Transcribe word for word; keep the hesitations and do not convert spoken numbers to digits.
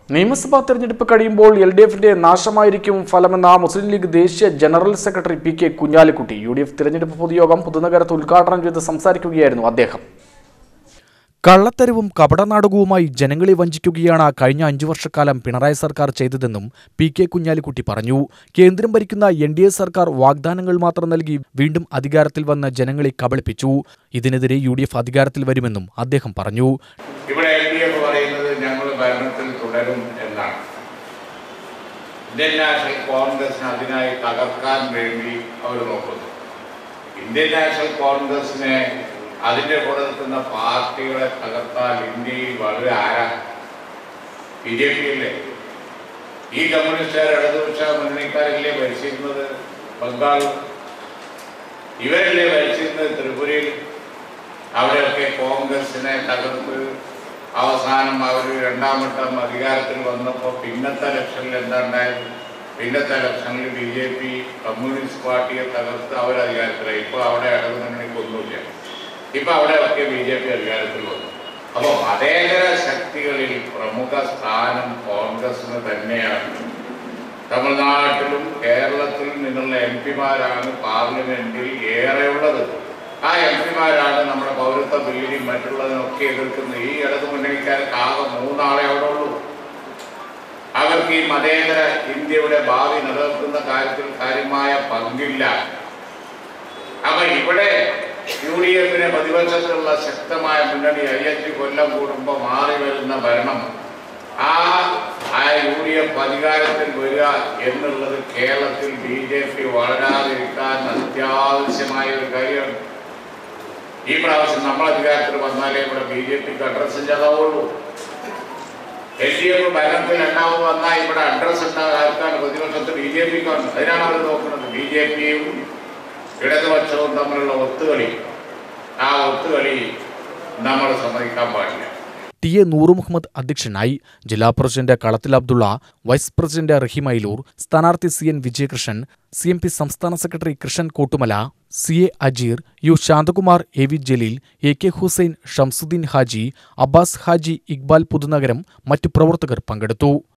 നിയമസഭാ തെരഞ്ഞെടുപ്പ് കഴിയുമ്പോൾ എൽ ഡി എഫിന്റെ നാശമായിരിക്കും ഫലമെന്ന മുസ്ലിം ലീഗ് ദേശീയ general secretary P K Kunhalikutty. U D F തെരഞ്ഞെടുപ്പ് പൊതുയോഗം പുതുനഗരത്ത് ഉദ്ഘാടനം ചെയ്ത് സംസാരിക്കുകയായിരുന്നു അദ്ദേഹം. കള്ളത്തരവും കപടനാടകവുമായി ജനങ്ങളെ വഞ്ചിക്കുകയാണ് കഴിഞ്ഞ അഞ്ചു വർഷക്കാലം പിണറായി സർക്കാർ ചെയ്തതെന്നും പി കെ കുഞ്ഞാലിക്കുട്ടി പറഞ്ഞു. കേന്ദ്രം ഭരിക്കുന്ന എൻ ഡി എ സർക്കാർ വാഗ്ദാനങ്ങൾ മാത്രം നൽകി വീണ്ടും അധികാരത്തിൽ വന്ന് ജനങ്ങളെ കബളിപ്പിച്ചു. ഇതിനെതിരെ യു ഡി എഫ് അധികാരത്തിൽ വരുമെന്നും അദ്ദേഹം പറഞ്ഞു. ഇവിടെ എൽ ഡി എഫ് പറയുന്നത് ഞങ്ങൾ ഭരണത്തിൽ തുടരും എന്നാണ്. ഇന്ത്യൻ നാഷണൽ കോൺഗ്രസിന് അതിനായി തകർക്കാൻ വേണ്ടി അവർ നോക്കുന്നു. ഇന്ത്യൻ നാഷണൽ കോൺഗ്രസിനെ അതിൻ്റെ കൂടെ നിൽക്കുന്ന പാർട്ടികളെ തകർത്താൽ ഇന്ത്യയിൽ വളരെ ആരാ? ബി ജെ പി അല്ലേ? ഈ കമ്മ്യൂണിസ്റ്റുകാർ ഇടതുപക്ഷ മുന്നണിക്കാരല്ലേ ഭരിച്ചിരുന്നത് ബംഗാൾ? ഇവരല്ലേ ഭരിച്ചിരുന്നത് ത്രിപുരയിൽ? അവിടെയൊക്കെ കോൺഗ്രസിനെ തകർത്ത് അവസാനം അവർ രണ്ടാം വട്ടം അധികാരത്തിൽ വന്നപ്പോൾ പിന്നത്തെ ഇലക്ഷനിൽ എന്താ ഉണ്ടായത്? പിന്നത്തെ ഇലക്ഷനിൽ ബി ജെ പി കമ്മ്യൂണിസ്റ്റ് പാർട്ടിയെ തകർത്ത് അവർ അധികാരത്തിലായി. ഇപ്പോൾ അവിടെ ഇടതു മുന്നണിക്ക് ഒന്നുമില്ല. ഇപ്പം അവിടെയൊക്കെ ബി ജെ പി അധികാരത്തിൽ വന്നു. അപ്പോൾ മതേതര ശക്തികളിൽ പ്രമുഖ സ്ഥാനം കോൺഗ്രസിന് തന്നെയാണ്. തമിഴ്നാട്ടിലും കേരളത്തിലും നിന്നുള്ള എം പിമാരാണ് പാർലമെന്റിൽ ഏറെയുള്ളത്. ആ എം പിമാരാണ് നമ്മുടെ പൗരത്വ ബില്ലിനും മറ്റുള്ളതിനൊക്കെ എതിർക്കുന്നത്. ഈ ഇടതു മുന്നണിക്കാർക്ക് ആകെ മൂന്നാളെ അവിടെ ഉള്ളൂ. അവർക്ക് ഈ മതേതര ഇന്ത്യയുടെ ഭാവി നിലനിർത്തുന്ന കാര്യത്തിൽ കാര്യമായ പങ്കില്ല. അപ്പൊ ഇവിടെ യു ഡി എഫിനെ പ്രതിപക്ഷത്തിലുള്ള ശക്തമായ മുന്നണി അയ്യഞ്ച് കൊല്ലം കൂടുമ്പോൾ മാറി വരുന്ന ഭരണം, ആ ആ യു ഡി എഫ് അധികാരത്തിൽ വരിക എന്നുള്ളത് കേരളത്തിൽ ബി ജെ പി വളരാതിരിക്കാൻ അത്യാവശ്യമായ ഒരു കാര്യമാണ്. ഈ പ്രാവശ്യം നമ്മൾ അധികാരത്തിൽ വന്നാലേ ഇവിടെ ബി ജെ പിക്ക് അഡ്രസ്സും ചെലവുള്ളൂ. എൽ ഡി എഫ് ഭരണത്തിൽ രണ്ടാമത് വന്നാൽ ഇവിടെ അഡ്രസ് ഉണ്ടാകാൻ ആർക്കാണ്? പ്രതിപക്ഷത്ത് ബി ജെ പിക്കാണ്. അതിനാണ് അവർ നോക്കുന്നത്. ബി ജെ പിയും ഇടതുപക്ഷവും തമ്മിലുള്ള ഒത്തുകളി, ആ ഒത്തുകളി നമ്മൾ സമ്മതിക്കാൻ പാടില്ല. ടി എ നൂർ മുഹമ്മദ് അധ്യക്ഷനായി. ജില്ലാ president Kalathil Abdulla, vice president Raheem Ailur, സ്ഥാനാർത്ഥി C N Vijayakrishnan, C M P സംസ്ഥാന സെക്രട്ടറി Krishnan Kottumala, C A Ajeer, U Shanthakumar, A V Jaleel, A K Hussain, Shamsuddin Haji, Abbas Haji, Iqbal Puthunagaram, മറ്റു പ്രവർത്തകർ പങ്കെടുത്തു.